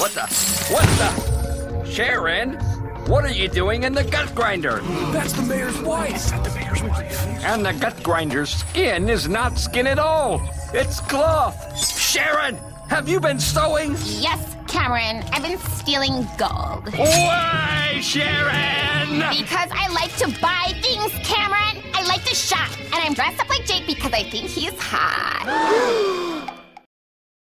What the? Sharon, what are you doing in the gut grinder? That's the mayor's wife. Is that the mayor's wife? And the gut grinder's skin is not skin at all. It's cloth. Sharon, have you been sewing? Yes, Cameron. I've been stealing gold. Why, Sharon? Because I like to buy things, Cameron. I like to shop. And I'm dressed up like Jake because I think he's hot.